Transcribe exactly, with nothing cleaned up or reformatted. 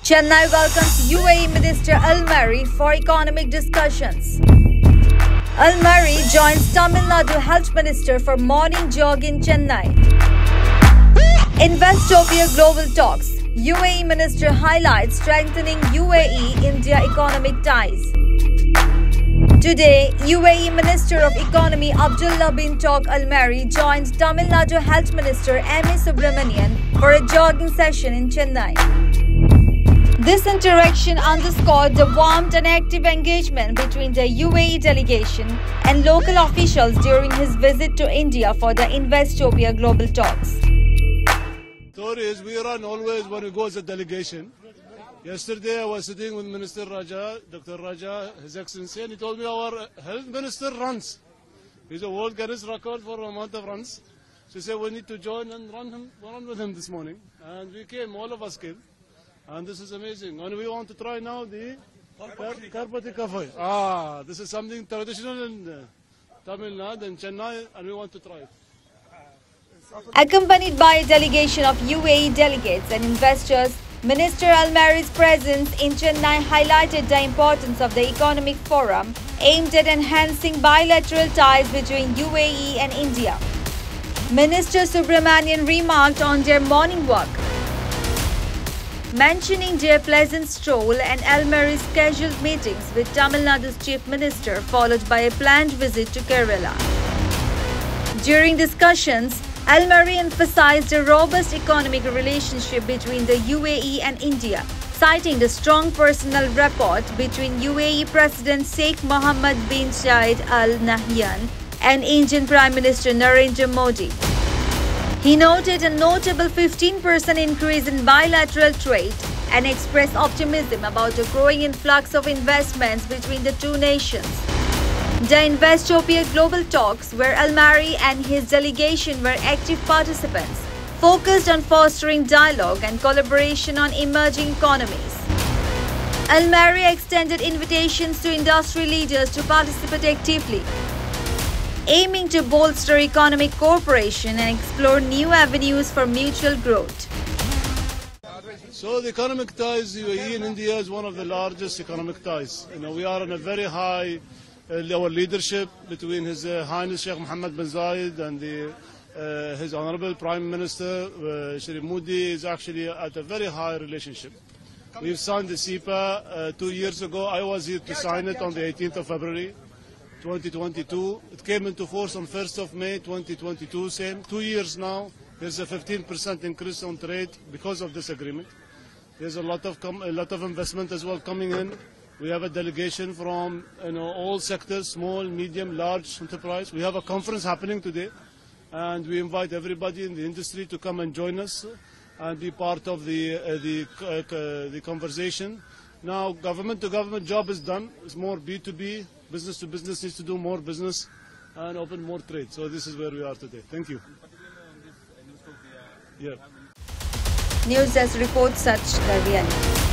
Chennai welcomes U A E Minister Al-Mari for economic discussions. Al-Mari joins Tamil Nadu Health Minister for morning jog in Chennai. Investopia Global Talks. U A E Minister highlights strengthening U A E-India economic ties. Today, U A E Minister of Economy Abdullah bin Tawq Al-Mari joined Tamil Nadu Health Minister M A Subramanian for a jogging session in Chennai. This interaction underscored the warmth and active engagement between the U A E delegation and local officials during his visit to India for the Investopia Global Talks. Story is we run always when we go as a delegation. Yesterday I was sitting with Minister Raja, Doctor Raja, His Excellency, and he told me our health minister runs. He's a world Guinness record for amount of runs. So he said we need to join and run, him, run with him this morning. And we came, all of us came. And this is amazing. And we want to try now the Karpati Kafai. Ah, this is something traditional in uh, Tamil Nadu and Chennai, and we want to try it. Accompanied by a delegation of U A E delegates and investors, Minister Al-Mari's presence in Chennai highlighted the importance of the economic forum aimed at enhancing bilateral ties between U A E and India. Minister Subramanian remarked on their morning walk, mentioning their pleasant stroll and Al-Mari's scheduled meetings with Tamil Nadu's Chief Minister, followed by a planned visit to Kerala. During discussions, Al-Mari emphasized a robust economic relationship between the U A E and India, citing the strong personal rapport between U A E President Sheikh Mohammed bin Zayed Al Nahyan and Indian Prime Minister Narendra Modi. He noted a notable fifteen percent increase in bilateral trade and expressed optimism about a growing influx of investments between the two nations. The Investopia Global Talks, where Al-Mari and his delegation were active participants, focused on fostering dialogue and collaboration on emerging economies. Al-Mari extended invitations to industry leaders to participate actively, aiming to bolster economic cooperation and explore new avenues for mutual growth. So the economic ties, U A E and India is one of the largest economic ties. You know, we are on a very high, uh, our leadership between His uh, Highness Sheikh Mohammed bin Zayed and the, uh, His Honorable Prime Minister uh, Shri Modi is actually at a very high relationship. We've signed the C E P A uh, two years ago. I was here to sign it on the eighteenth of February. twenty twenty-two. It came into force on first of May twenty twenty-two. Same two years now. There's a fifteen percent increase on trade because of this agreement. There's a lot of com a lot of investment as well coming in. We have a delegation from you know all sectors, small, medium, large enterprise. We have a conference happening today, and we invite everybody in the industry to come and join us and be part of the uh, the uh, the conversation. Now, government to government job is done. It's more B two B. Business to business needs to do more business and open more trade. So this is where we are today. Thank you. Yeah. News Desk reports such the reality.